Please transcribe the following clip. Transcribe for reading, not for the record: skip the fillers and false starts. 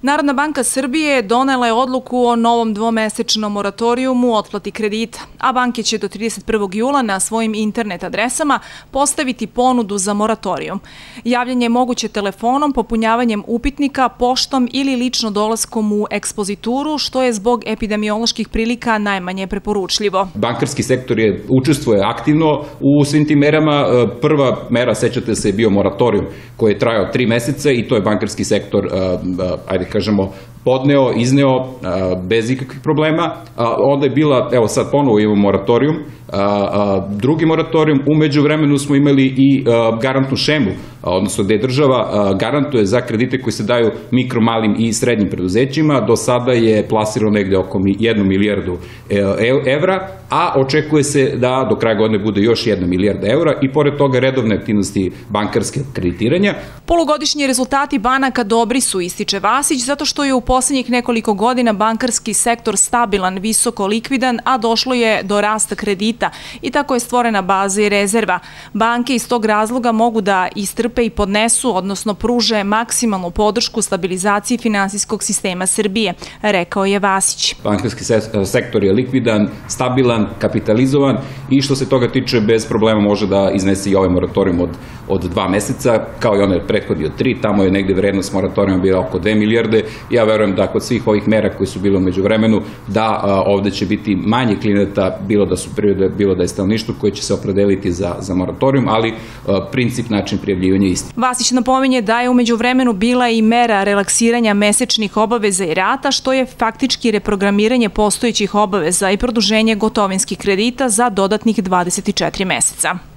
Narodna banka Srbije donela je odluku o novom dvomesečnom moratorijumu u otplati kredita, a banke će do 31. jula na svojim internet adresama postaviti ponudu za moratorijum. Javljanje je moguće telefonom, popunjavanjem upitnika, poštom ili lično dolaskom u ekspozituru, što je zbog epidemioloških prilika najmanje preporučljivo. Bankarski sektor učestvuje aktivno u svim tim merama. Prva mera, sećate se, je bio moratorijum koji je trajao 3 meseca i to je bankarski sektor, ajde kažemo, podneo, izneo bez ikakvih problema. Onda je bila, evo sad ponovo imamo moratorijum, drugi moratorijum. U međuvremenu smo imali i garantnu šemu, odnosno gde država garantuje za kredite koji se daju mikro, malim i srednjim preduzećima. Do sada je plasirano negde oko 1 milijardu evra, a očekuje se da do kraja godine bude još 1 milijarda evra i pored toga redovne aktivnosti bankarske kreditiranja. Polugodišnji rezultati banaka dobri su, ističe Vasić, zato što je u poslednjih nekoliko godina bankarski sektor stabilan, visoko likvidan, a došlo je do rasta kredita i tako je stvorena baza i rezerva. Banke iz tog razloga mogu da istrpe i podnesu, odnosno pruže maksimalnu podršku stabilizaciji finansijskog sistema Srbije, rekao je Vasić. Bankarski sektor je likvidan, stabilan, kapitalizovan i što se toga tiče bez problema može da iznese i ovaj moratorijum od 2 meseca, kao i onaj prethodni od 3, tamo je negde vrednost moratorijuma bila oko 2 milijarde. Ja verujem da kod svih ovih mera koji su bile u međuvremenu, da ovde će biti manje klijenata, bilo da su privrede, bilo da je stanovništvo koje će se opredeliti za moratorijum, ali princip, način prijavljivanja je isti. Vasić napominje da je u međuvremenu bila i mera relaksiranja mesečnih obaveza i rata, što je faktički reprogramiranje postojećih obaveza i produženje gotovinskih kredita za dodatnih 24 meseca.